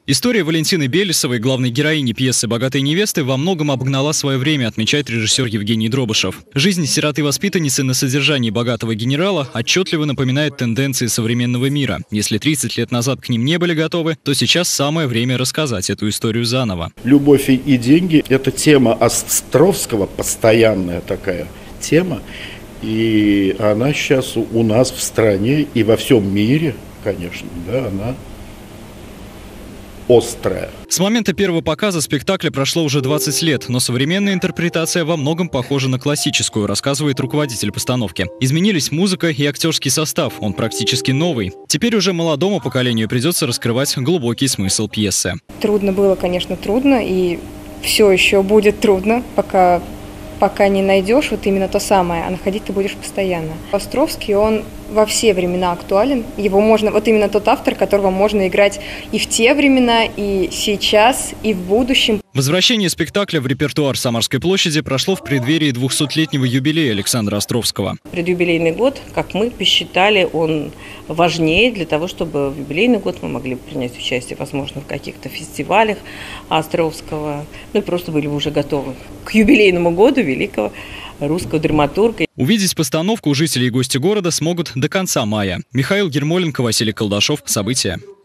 История Валентины Белесовой, главной героини пьесы «Богатые невесты», во многом обогнала свое время, отмечает режиссер Евгений Дробышев. Жизнь сироты-воспитанницы на содержании богатого генерала отчетливо напоминает тенденции современного мира. Если 30 лет назад к ним не были готовы, то сейчас самое время рассказать эту историю заново. «Любовь и деньги» – это тема Островского, постоянная такая тема. И она сейчас у нас в стране и во всем мире, конечно, да, она острая. С момента первого показа спектакля прошло уже 20 лет, но современная интерпретация во многом похожа на классическую, рассказывает руководитель постановки. Изменились музыка и актерский состав, он практически новый. Теперь уже молодому поколению придется раскрывать глубокий смысл пьесы. Трудно было, конечно, трудно, и все еще будет трудно, пока не найдешь вот именно то самое, а находить ты будешь постоянно. Островский, он во все времена актуален. Его можно, вот именно тот автор, которого можно играть и в те времена, и сейчас, и в будущем. Возвращение спектакля в репертуар Самарской площади прошло в преддверии 200-летнего юбилея Александра Островского. Предюбилейный год, как мы посчитали, он важнее для того, чтобы в юбилейный год мы могли принять участие, возможно, в каких-то фестивалях Островского. Ну и просто были бы уже готовы к юбилейному году великого русского драматурга. Увидеть постановку жители и гости города смогут до конца мая. Михаил Ермоленко, Василий Колдашов. События.